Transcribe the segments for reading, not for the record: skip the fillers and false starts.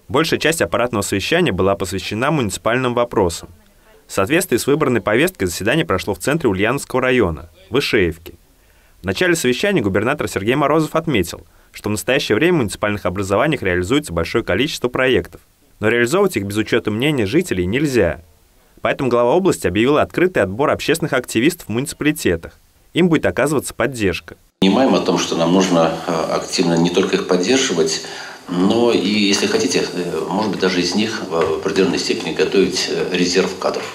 Большая часть аппаратного совещания была посвящена муниципальным вопросам. В соответствии с выбранной повесткой заседание прошло в центре Ульяновского района, в Ишеевке. В начале совещания губернатор Сергей Морозов отметил, что в настоящее время в муниципальных образованиях реализуется большое количество проектов, но реализовывать их без учета мнения жителей нельзя. Поэтому глава области объявил открытый отбор общественных активистов в муниципалитетах. Им будет оказываться поддержка. Понимаем о том, что нам нужно активно не только их поддерживать, но и, если хотите, может быть, даже из них в определенной степени готовить резерв кадров,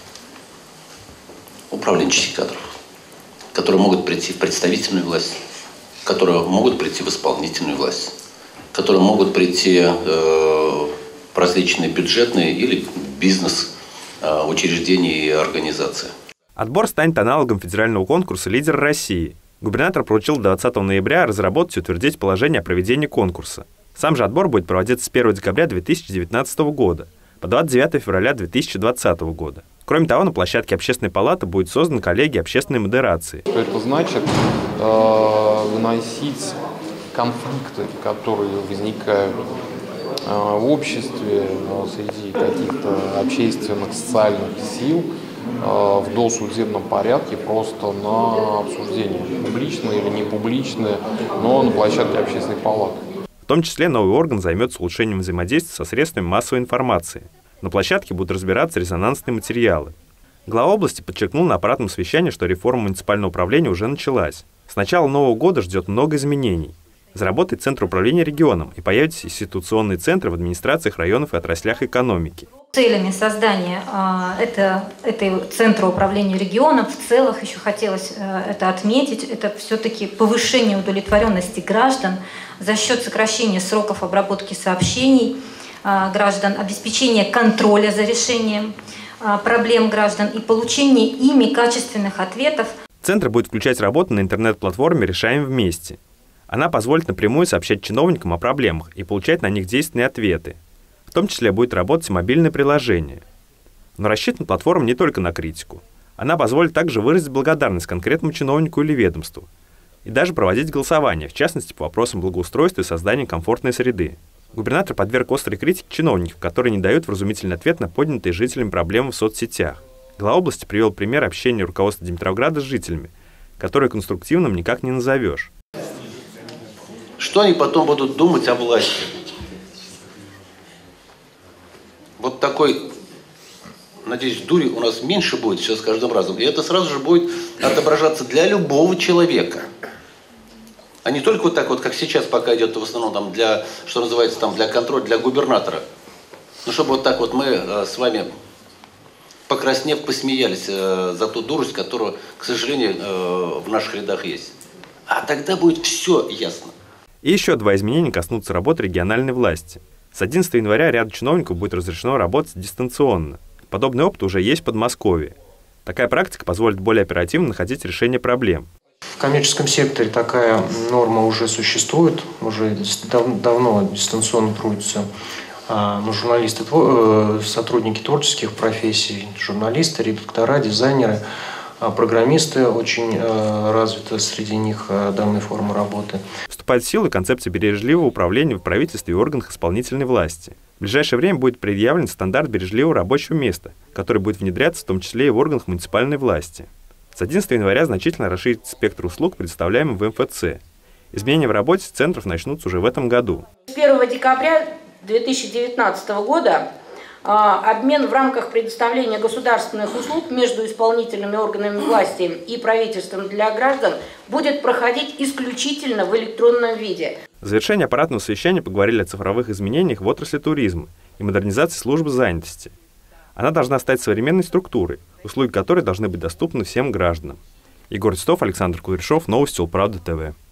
управленческих кадров, которые могут прийти в представительную власть, которые могут прийти в исполнительную власть, которые могут прийти в различные бюджетные или бизнес-учреждения и организации. Отбор станет аналогом федерального конкурса «Лидер России». Губернатор поручил до 20 ноября разработать и утвердить положение о проведении конкурса. Сам же отбор будет проводиться с 1 декабря 2019 года по 29 февраля 2020 года. Кроме того, на площадке Общественной палаты будет создана коллегия общественной модерации. Что это значит? Выносить конфликты, которые возникают в обществе, среди каких-то общественных, социальных сил в досудебном порядке просто на обсуждение, публичное или не публичное, но на площадке Общественной палаты. В том числе новый орган займется улучшением взаимодействия со средствами массовой информации. На площадке будут разбираться резонансные материалы. Глава области подчеркнул на аппаратном совещании, что реформа муниципального управления уже началась. С начала Нового года ждет много изменений. Заработает Центр управления регионом и появятся институционные центры в администрациях районов и отраслях экономики. Целями создания этой Центра управления регионом в целых, еще хотелось это отметить, это все-таки повышение удовлетворенности граждан за счет сокращения сроков обработки сообщений граждан, обеспечения контроля за решением проблем граждан и получения ими качественных ответов. Центр будет включать работу на интернет-платформе «Решаем вместе». Она позволит напрямую сообщать чиновникам о проблемах и получать на них действенные ответы. В том числе будет работать и мобильное приложение. Но рассчитана платформа не только на критику. Она позволит также выразить благодарность конкретному чиновнику или ведомству. И даже проводить голосование, в частности, по вопросам благоустройства и создания комфортной среды. Губернатор подверг острой критике чиновников, которые не дают вразумительный ответ на поднятые жителями проблемы в соцсетях. Глава области привел пример общения руководства Димитровграда с жителями, которые конструктивным никак не назовешь. Что они потом будут думать о власти? Вот такой, надеюсь, дури у нас меньше будет все с каждым разом. И это сразу же будет отображаться для любого человека. А не только вот так вот, как сейчас пока идет в основном там для, что называется, там для контроля, для губернатора. Ну, чтобы вот так вот мы с вами, покраснев, посмеялись за ту дурость, которая, к сожалению, в наших рядах есть. А тогда будет все ясно. И еще два изменения коснутся работы региональной власти. С 11 января ряду чиновников будет разрешено работать дистанционно. Подобный опыт уже есть в Подмосковье. Такая практика позволит более оперативно находить решение проблем. В коммерческом секторе такая норма уже существует, уже давно дистанционно трудятся журналисты, сотрудники творческих профессий, журналисты, редактора, дизайнеры, программисты, очень развиты среди них данной формы работы. Вступает в силу концепция бережливого управления в правительстве и органах исполнительной власти. В ближайшее время будет предъявлен стандарт бережливого рабочего места, который будет внедряться в том числе и в органах муниципальной власти. С 11 января значительно расширится спектр услуг, предоставляемых в МФЦ. Изменения в работе центров начнутся уже в этом году. С 1 декабря 2019 года обмен в рамках предоставления государственных услуг между исполнительными органами власти и правительством для граждан будет проходить исключительно в электронном виде. В завершении аппаратного совещания поговорили о цифровых изменениях в отрасли туризма и модернизации службы занятости. Она должна стать современной структурой, услуги которой должны быть доступны всем гражданам. Егор Титов, Александр Кудряшов, Новости Улправда ТВ.